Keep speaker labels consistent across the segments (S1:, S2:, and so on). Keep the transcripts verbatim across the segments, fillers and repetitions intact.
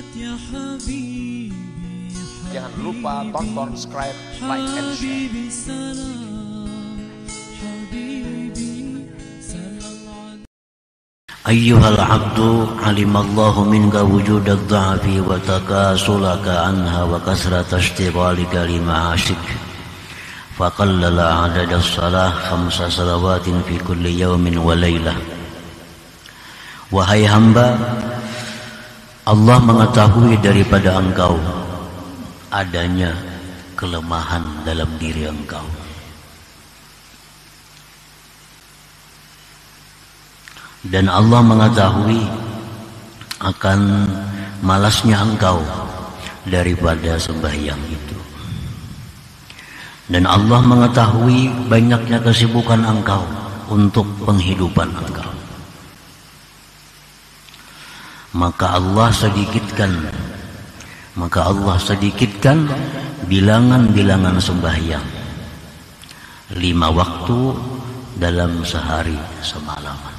S1: Jangan lupa tonton, subscribe, like, and share.
S2: أيها العبد علم الله منك وجود الضعف وتكاسلك عنها وكثرة اشتغالك لمعاشك فقلل عدد الصلاة خمس صلوات في كل يوم وليلة. Wahai hamba, Allah mengetahui daripada engkau adanya kelemahan dalam diri engkau. Dan Allah mengetahui akan malasnya engkau daripada sembahyang itu. Dan Allah mengetahui banyaknya kesibukan engkau untuk penghidupan engkau. Maka Allah sedikitkan Maka Allah sedikitkan bilangan-bilangan sembahyang lima waktu dalam sehari semalaman.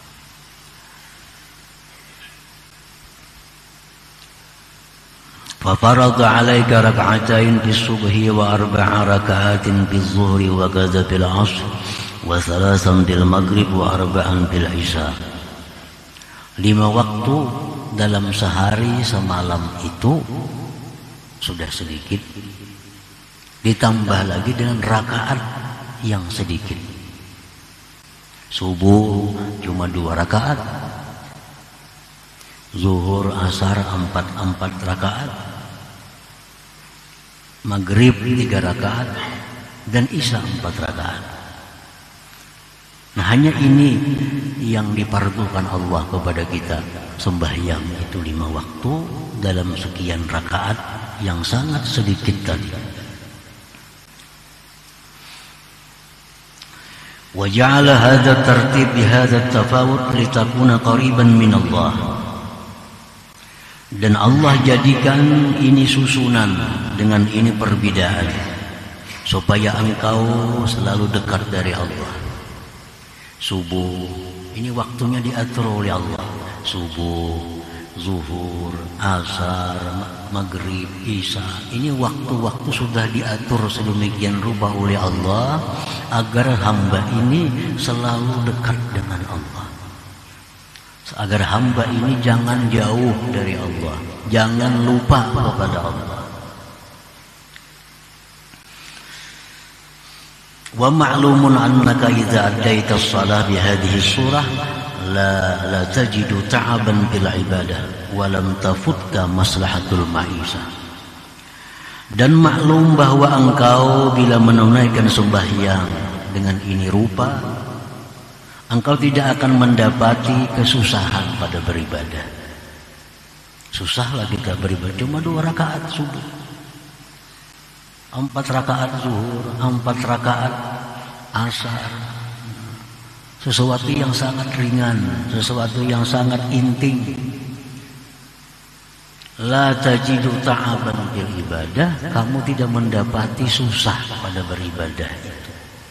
S2: فَفَرَضَ عَلَيْكَ رَكْعَتَيْنِ فِي الصُّبْحِ وَأَرْبَعَ رَكَعَاتٍ فِي الظُّهْرِ وَكَذَا فِي الْعَصْرِ وَثَلَاثًا فِي الْمَغْرِبِ وَأَرْبَعًا فِي الْعِشَاءِ. Lima waktu dalam sehari semalam itu sudah sedikit, ditambah lagi dengan rakaat yang sedikit. Subuh cuma dua rakaat, zuhur asar empat empat rakaat, maghrib tiga rakaat, dan isya empat rakaat. Nah, hanya ini yang dipardukan Allah kepada kita, sembahyang itu lima waktu dalam sekian rakaat yang sangat sedikit tadi. Wa ja'ala hadha tartib bi hadha tafawut litakuna qariban min Allah. Dan Allah jadikan ini susunan dengan ini perbedaan supaya engkau selalu dekat dari Allah. Subuh ini waktunya diatur oleh Allah. Subuh, zuhur, asar, maghrib, isya, ini waktu-waktu sudah diatur sedemikian rupa oleh Allah agar hamba ini selalu dekat dengan Allah, agar hamba ini jangan jauh dari Allah, jangan lupa kepada Allah. Wa ma'lumun annaka idza addaita as-salah bi hadhihi surah la la tajidu ta'aban bil ibadah wa lam tafutka maslahatul ma'isha. Dan maklum bahwa engkau bila menunaikan sembahyang dengan ini rupa, engkau tidak akan mendapati kesusahan pada beribadah. Susahlah kita beribadah cuma dua rakaat subuh, empat rakaat zuhur, empat rakaat asar. Sesuatu yang sangat ringan, sesuatu yang sangat intim. La tajidu ta'aban bil ibadah, kamu tidak mendapati susah pada beribadah itu.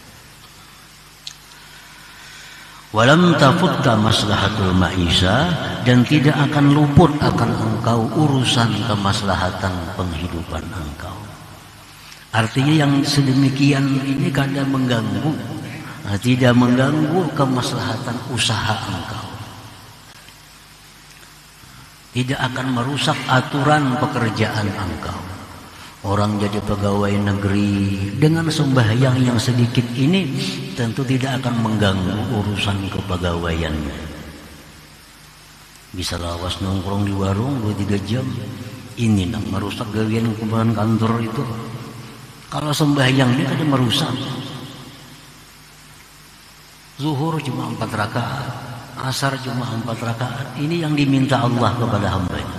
S2: Walam tafutta maslahatul ma'isha, dan tidak akan luput akan engkau urusan kemaslahatan penghidupan engkau. Artinya yang sedemikian ini kadang mengganggu, tidak mengganggu kemaslahatan usaha engkau, tidak akan merusak aturan pekerjaan engkau. Orang jadi pegawai negeri dengan sembahyang yang sedikit ini tentu tidak akan mengganggu urusan kepegawaiannya. Bisa lawas nongkrong di warung dua tiga jam, ini nak merusak gawean kemudian kantor itu. Kalau sembahyang ini kan merusak. Zuhur cuma empat rakaat, asar cuma empat rakaat. Ini yang diminta Allah kepada hamba-Nya.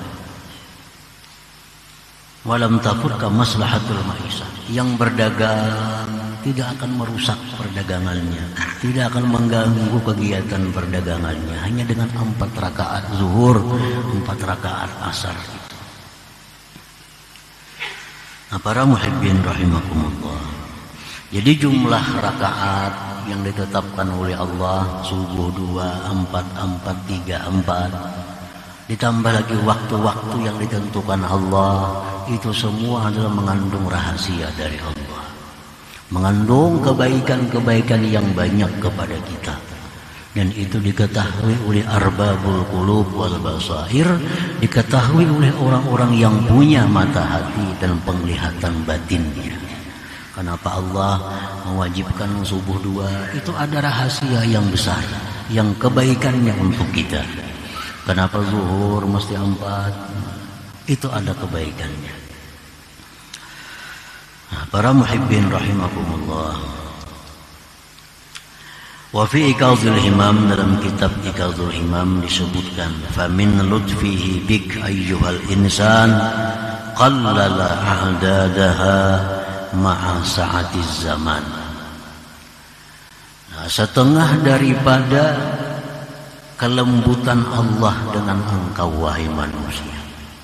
S2: Walam tafutka maslahatul ma'isha. Yang berdagang tidak akan merusak perdagangannya, tidak akan mengganggu kegiatan perdagangannya, hanya dengan empat rakaat zuhur, empat rakaat asar. Nah, para muhibbin rahimakumullah, jadi jumlah rakaat yang ditetapkan oleh Allah subuh dua, empat, empat, tiga, empat ditambah lagi waktu-waktu yang ditentukan Allah, itu semua adalah mengandung rahasia dari Allah, mengandung kebaikan-kebaikan yang banyak kepada kita. Dan itu diketahui oleh arbabul qulub wal basair, diketahui oleh orang-orang yang punya mata hati dan penglihatan batinnya. Kenapa Allah mewajibkan subuh dua? Itu ada rahasia yang besar, yang kebaikannya untuk kita. Kenapa zuhur mesti empat? Itu ada kebaikannya. Nah, para muhibbin rahimakumullah. Wa fi Iqadhul Himam, dalam kitab Iqadhul Himam disebutkan, famin lutfihi bik ayyuhal insan qallala a'dadaha ma'a sa'atiz zaman. Nah, setengah daripada kelembutan Allah dengan engkau wahai manusia,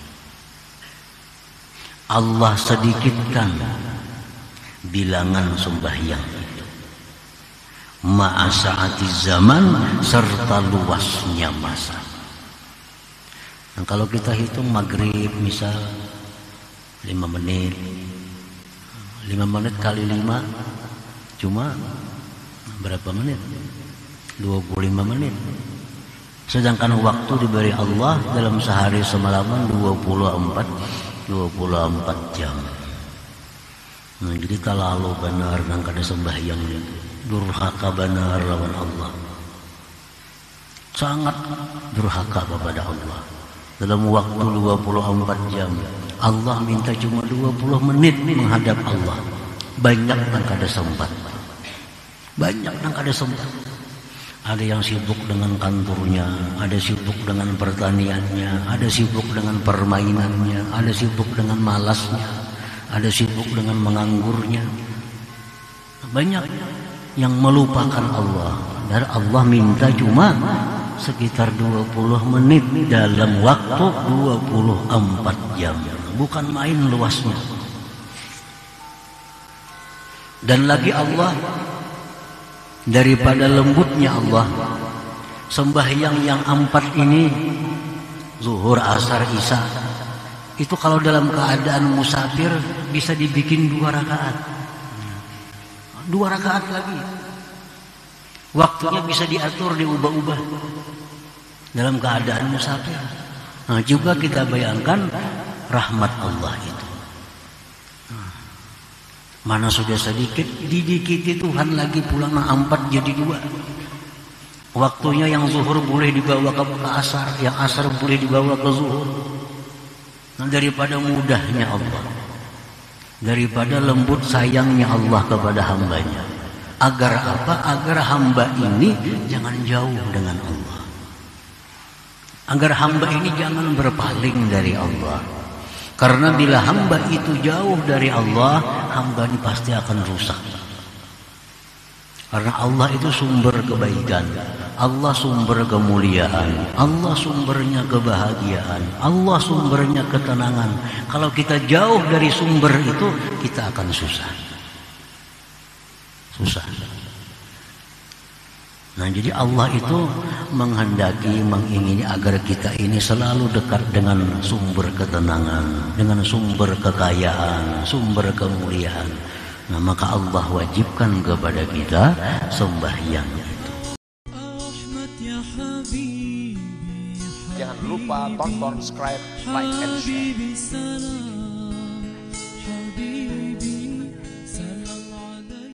S2: Allah sedikitkan bilangan sembahyang itu ma'a sa'atiz zaman, serta luasnya masa. Nah, kalau kita hitung maghrib misal lima menit, lima menit kali lima cuma berapa menit? dua puluh lima menit. Sedangkan waktu diberi Allah dalam sehari semalaman dua puluh empat jam. Nah, jadi kalau benar dan kada sembahyang itu durhaka benar lawan Allah, sangat durhaka kepada Allah. Dalam waktu dua puluh empat jam Allah minta cuma dua puluh menit menghadap Allah. Banyak yang kada sempat, banyak yang kada sempat. Ada yang sibuk dengan kantornya, ada sibuk dengan pertaniannya, ada sibuk dengan permainannya, ada sibuk dengan malasnya, ada sibuk dengan menganggurnya. Banyak yang melupakan Allah. Dan Allah minta cuma sekitar dua puluh menit dalam waktu dua puluh empat jam. Bukan main luasnya. Dan lagi Allah, daripada lembutnya Allah, sembahyang yang empat ini, zuhur, asar, isya, itu kalau dalam keadaan musafir bisa dibikin dua rakaat. Dua rakaat lagi. Waktunya bisa diatur, diubah-ubah dalam keadaan musafir. Nah, juga kita bayangkan rahmat Allah itu. Mana sudah sedikit, didikiti Tuhan lagi pulang empat jadi dua. Waktunya yang zuhur boleh dibawa ke asar, yang asar boleh dibawa ke zuhur. Nah, daripada mudahnya Allah, daripada lembut sayangnya Allah kepada hambanya, agar apa? Agar hamba ini jangan jauh dengan Allah, agar hamba ini jangan berpaling dari Allah. Karena bila hamba itu jauh dari Allah, hamba ini pasti akan rusak. Karena Allah itu sumber kebaikan, Allah sumber kemuliaan, Allah sumbernya kebahagiaan, Allah sumbernya ketenangan. Kalau kita jauh dari sumber itu, kita akan susah. Susah. Nah, jadi Allah itu menghendaki, mengingini agar kita ini selalu dekat dengan sumber ketenangan, dengan sumber kekayaan, sumber kemuliaan. Nah, maka Allah wajibkan kepada kita sembahyang itu.
S1: Jangan lupa tonton, subscribe, like, and share.